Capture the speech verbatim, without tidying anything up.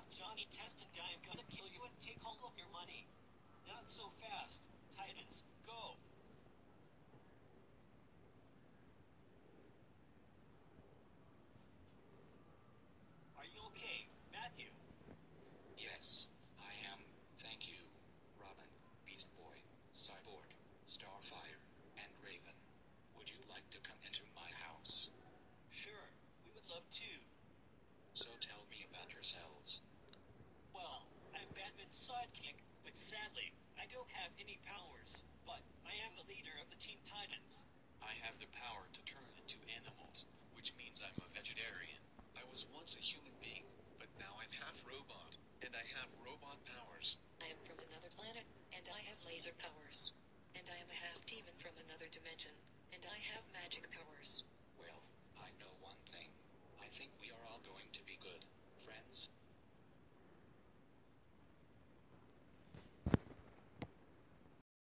Johnny Test and I am gonna kill you and take all of your money. Not so fast, Titans, go! Are you okay, Matthew? Yes, I am, thank you, Robin, Beast Boy, Cyborg, Starfire, and Raven. Would you like to come into my house? Sure, we would love to. So tell me about yourselves. Well, I'm Batman's sidekick, but sadly, I don't have any powers, but I am the leader of the Teen Titans. I have the power to turn into animals.